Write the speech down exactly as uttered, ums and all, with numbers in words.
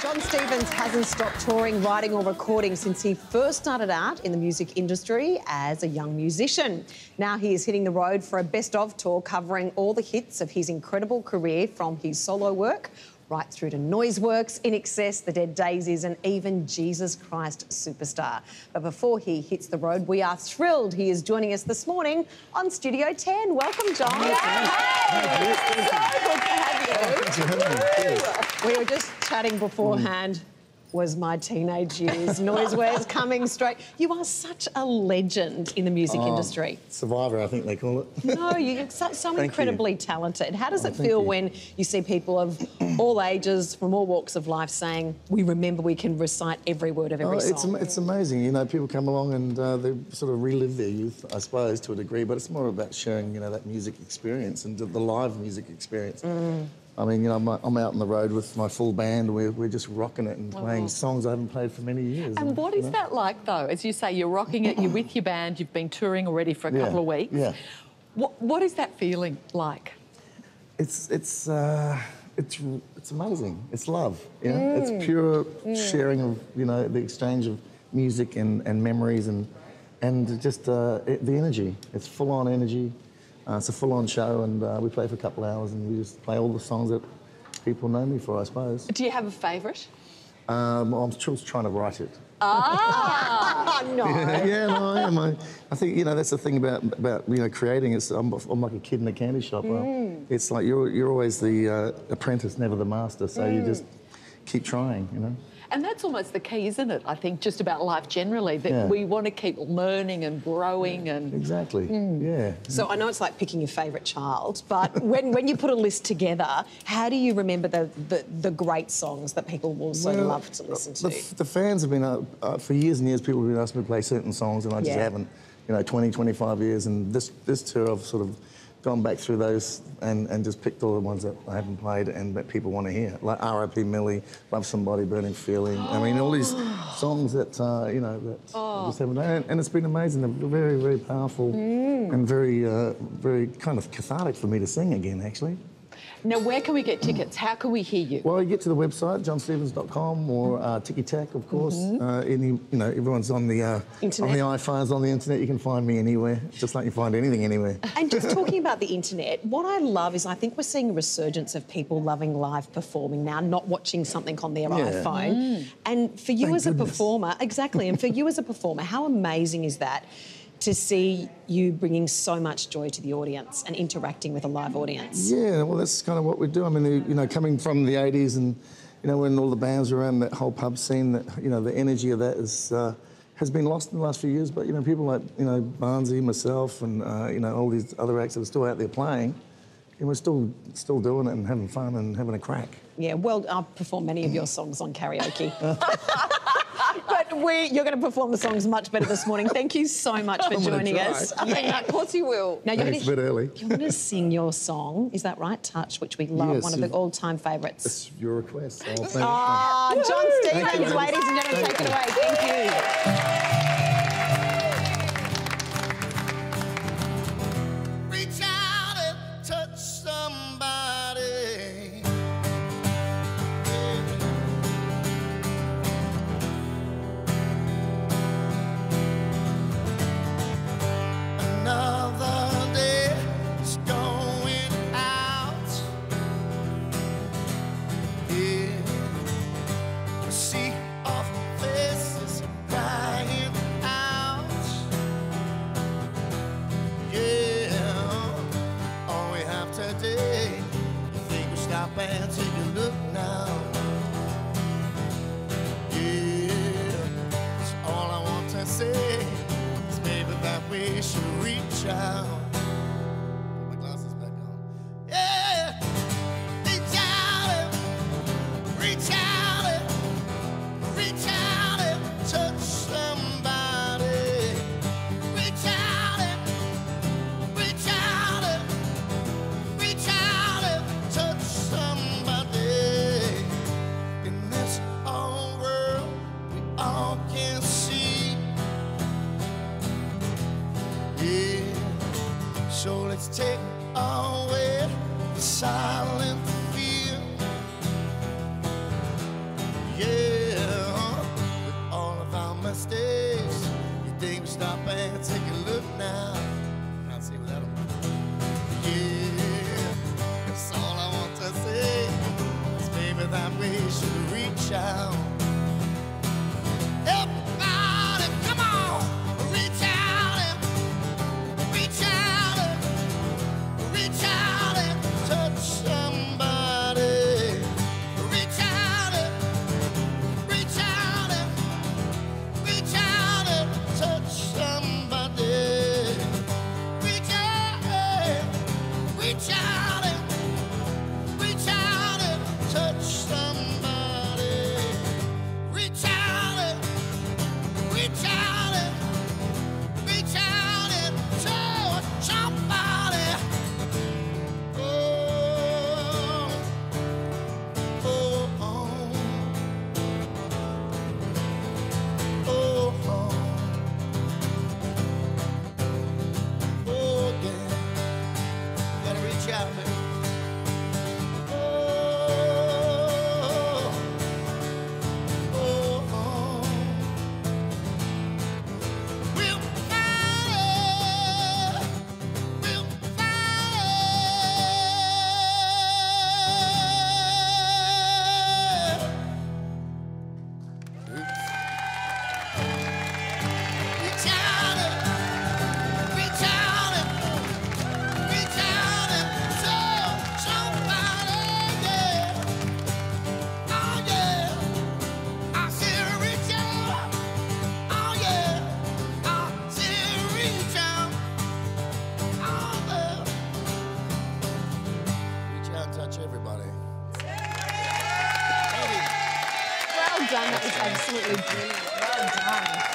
John Stevens hasn't stopped touring, writing or recording since he first started out in the music industry as a young musician. Now he is hitting the road for a best-of tour covering all the hits of his incredible career, from his solo work right through to Noiseworks, In Excess, The Dead Daisies and even Jesus Christ Superstar. But before he hits the road, we are thrilled he is joining us this morning on Studio ten. Welcome, John. Hey! So good to have you. Thanks for having me. We were just chatting beforehand. Was my teenage years. Noiseworks coming straight. You are such a legend in the music oh, industry. Survivor, I think they call it. No, you're so, so incredibly you. talented. How does oh, it feel you. when you see people of all ages, from all walks of life, saying, we remember we can recite every word of every oh, song? It's, it's amazing. You know, people come along and uh, they sort of relive their youth, I suppose, to a degree, but it's more about sharing, you know, that music experience and the live music experience. Mm. I mean, you know, I'm, I'm out on the road with my full band. We're, we're just rocking it and playing oh. songs I haven't played for many years. And, and what is know? that like, though? As you say, you're rocking it, you're with your band, you've been touring already for a yeah. couple of weeks. Yeah. What, what is that feeling like? It's, it's, uh, it's, it's amazing. It's love, you know? Mm. It's pure mm. sharing of, you know, the exchange of music and, and memories and, and just uh, it, the energy. It's full-on energy. Uh, it's a full-on show, and uh, we play for a couple of hours, and we just play all the songs that people know me for, I suppose. Do you have a favourite? Um, well, I'm still trying to write it. Ah, no. Yeah, yeah, no, I am. I, I think, you know, that's the thing about, about you know, creating. It's, I'm, I'm like a kid in a candy shop. Mm. It's like you're, you're always the uh, apprentice, never the master, so mm. you just keep trying, you know. And that's almost the key, isn't it? I think just about life generally, that yeah. we want to keep learning and growing and... Exactly, mm. yeah. So I know it's like picking your favourite child, but when, when you put a list together, how do you remember the, the, the great songs that people will so well, love to listen to? The, the fans have been, uh, uh, for years and years, people have been asking me to play certain songs and I just yeah. haven't, you know, twenty, twenty-five years, and this, this tour I've sort of gone back through those and, and just picked all the ones that I haven't played and that people want to hear, like R I P Millie, Love Somebody, Burning Feeling. I mean, all these songs that, uh, you know, that oh. I just haven't done. And, and it's been amazing. They're very, very powerful mm. and very, uh, very kind of cathartic for me to sing again, actually. Now, where can we get tickets? How can we hear you? Well, you get to the website, john stevens dot com, or uh, Tiki Tac, of course. Mm-hmm. uh, any, you know, everyone's on the uh, on the iPhones, on the internet. You can find me anywhere, just like you find anything anywhere. And just talking about the internet, what I love is I think we're seeing a resurgence of people loving live performing now, not watching something on their yeah. iPhone. Mm. And for you Thank as goodness. a performer, exactly, and for you as a performer, how amazing is that? To see you bringing so much joy to the audience and interacting with a live audience. Yeah, well, that's kind of what we do. I mean, you know, coming from the eighties and, you know, when all the bands were around, that whole pub scene, that, you know, the energy of that is, uh, has been lost in the last few years. But, you know, people like, you know, Barnsey, myself and, uh, you know, all these other acts that are still out there playing, and we're still still doing it and having fun and having a crack. Yeah, well, I've performed many of your songs on karaoke. But we, you're going to perform the songs much better this morning. Thank you so much for I'm joining us. Yeah, of course you will. Now, you're Thanks, gonna, a bit early. You're going to sing your song, is that right? Touch, which we love, yes, one of the all-time favourites. It's your request. So oh, John Stevens, ladies and gentlemen, take it away. Thank you. And take a look now. Yeah, that's all I want to say is maybe that we should reach out. Put my glasses back on. Yeah, reach out and reach out and reach out and touch somebody. Reach out and reach out and reach out and touch somebody. In this whole world we all can see. Yeah, so let's take away the silent fear. Yeah. we should reach out. Everybody, come on, reach out and reach out and reach out and touch somebody. Reach out and reach out and reach out and touch somebody. Reach out and reach out and reach out and touch somebody. Reach out and reach out and reach out and touch somebody. Oh, oh, oh, oh, oh, oh, yeah. Gotta reach out, man. Oh, oh, oh. We'll find it. We'll find it. Reach out and reach out and reach out and touch somebody, yeah. Oh yeah, I said reach out. Oh yeah, I said reach out. Oh yeah, reach out and touch everybody. Well done. That was absolutely brilliant. Well done.